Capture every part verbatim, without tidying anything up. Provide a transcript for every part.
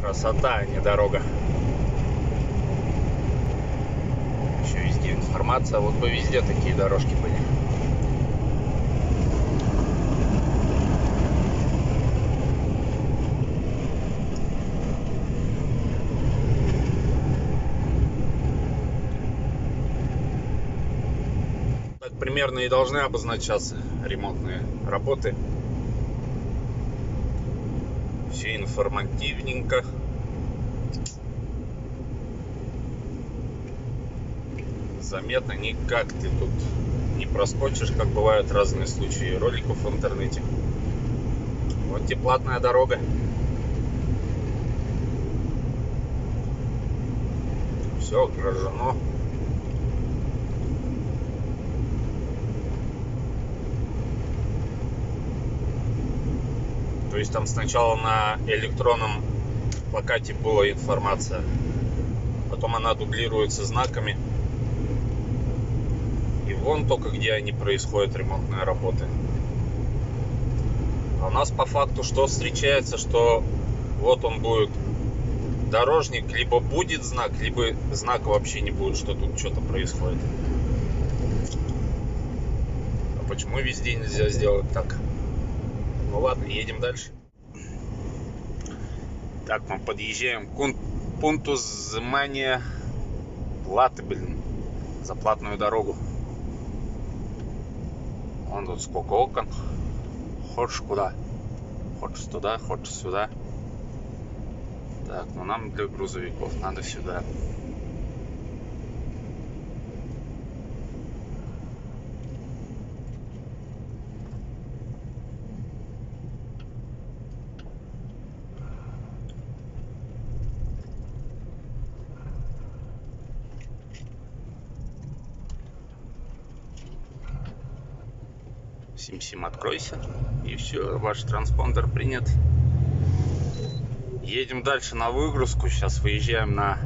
Красота, а не дорога. Еще везде информация. Вот бы везде такие дорожки были. Так примерно и должны обозначаться ремонтные работы. Все информативненько. Заметно, никак ты тут не проскочишь, как бывают разные случаи роликов в интернете. Вот тебе платная дорога. Все ограждено. То есть там сначала на электронном плакате была информация, потом она дублируется знаками. И вон только где они происходят, ремонтные работы. А у нас по факту что встречается, что вот он будет дорожник, либо будет знак, либо знака вообще не будет, что тут что-то происходит. А почему везде нельзя сделать так? Ну ладно, едем дальше. Так, мы подъезжаем к пункту взимания платы, блин, за платную дорогу. Вон тут сколько окон. Хочешь куда? Хочешь туда, хочешь сюда. Так, ну нам для грузовиков надо сюда. Сим-сим, откройся. И все, ваш транспондер принят. Едем дальше на выгрузку. Сейчас выезжаем на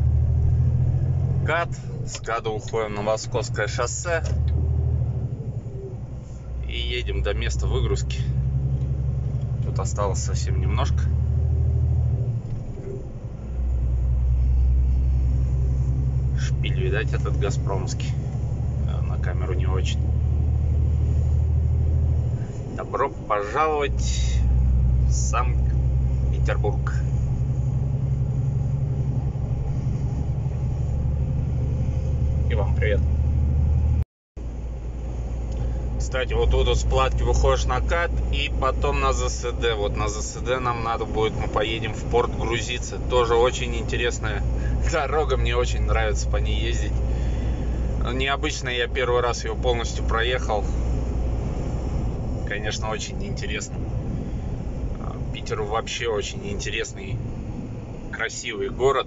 КАТ. С КАТа уходим на Московское шоссе. И едем до места выгрузки. Тут осталось совсем немножко. Шпиль, видать, этот газпромовский. На камеру не очень. Добро пожаловать в Санкт-Петербург. И вам привет. Кстати, вот тут с платки выходишь на КАТ и потом на ЗСД. Вот на ЗСД нам надо будет, мы поедем в порт грузиться. Тоже очень интересная дорога, мне очень нравится по ней ездить. Необычно, я первый раз ее полностью проехал. Конечно, очень интересно. Питер вообще очень интересный, красивый город.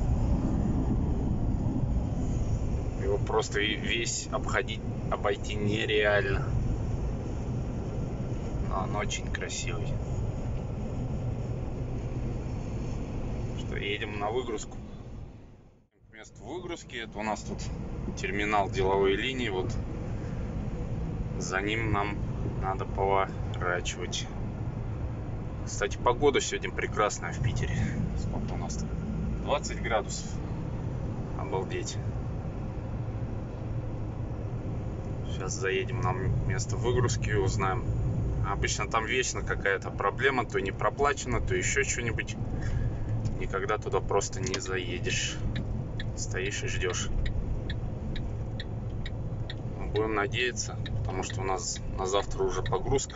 Его просто весь обходить, обойти нереально. Но он очень красивый. Что, едем на выгрузку. Место выгрузки, это у нас тут терминал деловой линии. Вот за ним нам надо поворачивать. Кстати, погода сегодня прекрасная в Питере. Сколько у нас там? двадцать градусов. Обалдеть. Сейчас заедем на место выгрузки и узнаем. Обычно там вечно какая-то проблема. То не проплачено, то еще что-нибудь. Никогда туда просто не заедешь. Стоишь и ждешь. Будем надеяться, потому что у нас на завтра уже погрузка.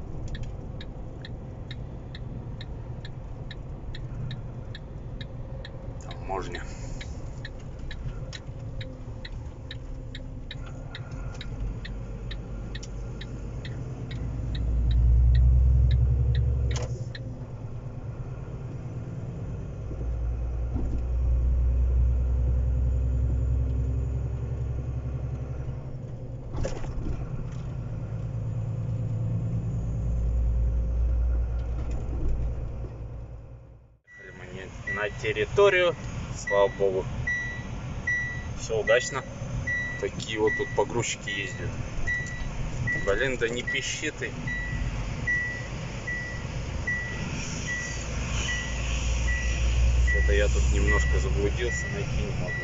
Таможня. На территорию, слава богу, все удачно. Такие вот тут погрузчики ездят. Блин, да не пищи ты. Что-то я тут немножко заблудился, найти не могу.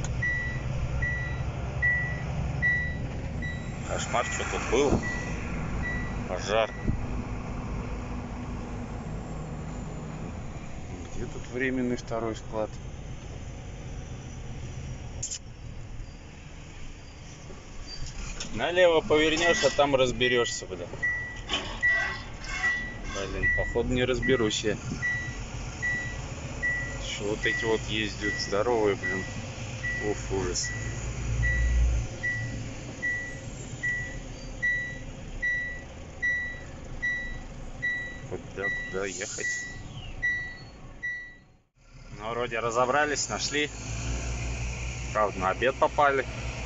Кошмар, что тут был? Пожар. Где тут временный второй склад? Налево повернешь, а там разберешься, бля. Блин, походу не разберусь я. Что вот эти вот ездят здоровые, блин. Уф, ужас. Куда, куда ехать? Ну, вроде разобрались, нашли. Правда, на обед попали.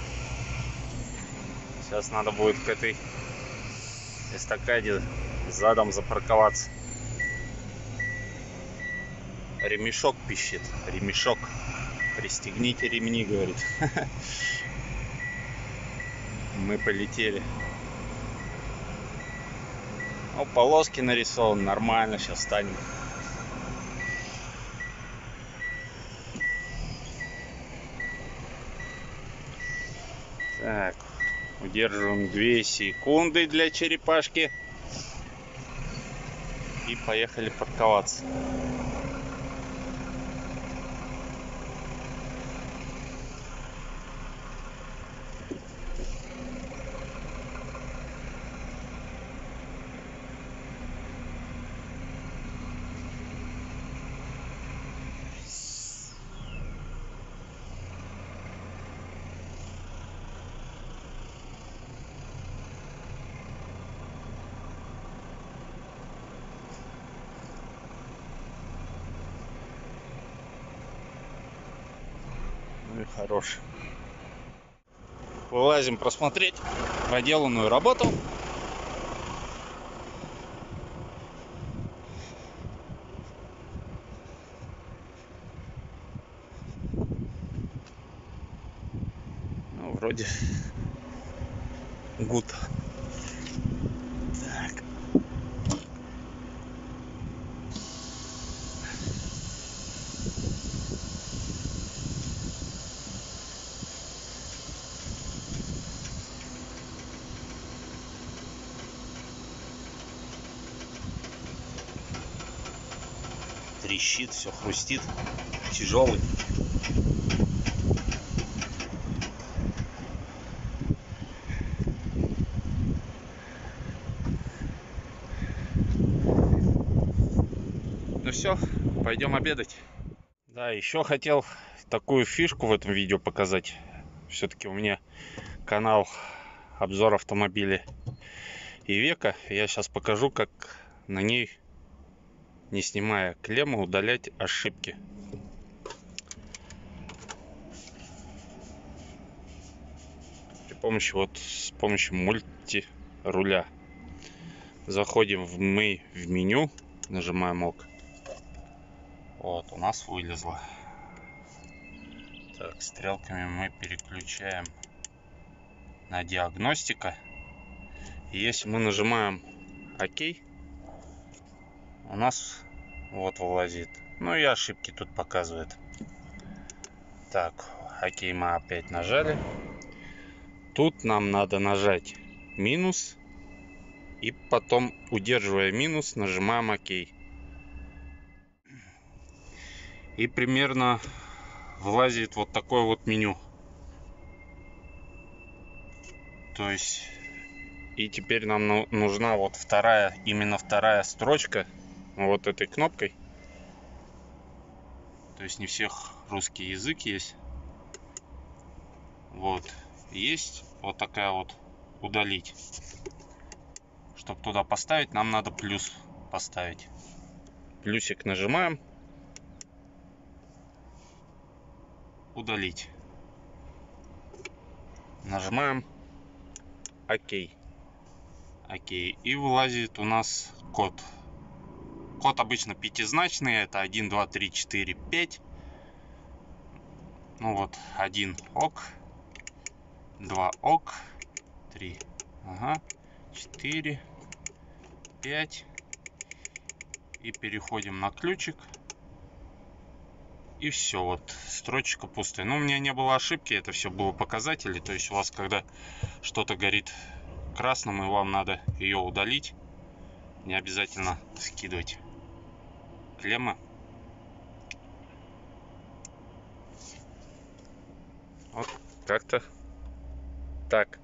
Сейчас надо будет к этой эстакаде задом запарковаться. Ремешок пищит. Ремешок. Пристегните ремни, говорит. Мы полетели. Ну, полоски нарисованы. Нормально. Сейчас встанем. Так. Удерживаем две секунды для черепашки. И поехали парковаться. Ну и хорош. Вылазим просмотреть проделанную работу. Ну, вроде гуд. Так. Трещит, все хрустит, тяжелый. Ну все, пойдем обедать. Да, еще хотел такую фишку в этом видео показать. Все-таки у меня канал обзор автомобилей Ивеко. Я сейчас покажу, как на ней, не снимая клемму, удалять ошибки. При помощи вот с помощью мультируля. Заходим в мы в меню, нажимаем ок. Вот, у нас вылезло. Так, стрелками мы переключаем на диагностика. И если мы нажимаем ОК, у нас вот вылазит. Ну и ошибки тут показывает. Так, ОК мы опять нажали. Тут нам надо нажать минус. И потом, удерживая минус, нажимаем ОК. И примерно вылазит вот такое вот меню. То есть, и теперь нам нужна вот вторая, именно вторая строчка вот этой кнопкой. То есть не всех русский язык есть. Вот. Есть вот такая вот удалить. Чтобы туда поставить, нам надо плюс поставить. Плюсик нажимаем. Удалить. Нажимаем ОК. ОК. И вылазит у нас код. Код обычно пятизначный. Это один, два, три, четыре, пять. Ну вот, один ок. два ок. три. Ага. четыре. пять. И переходим на ключик. И все, вот строчка пустая. Но у меня не было ошибки, это все было показатели. То есть у вас, когда что-то горит красным и вам надо ее удалить, не обязательно скидывать клеммы. Вот как-то так.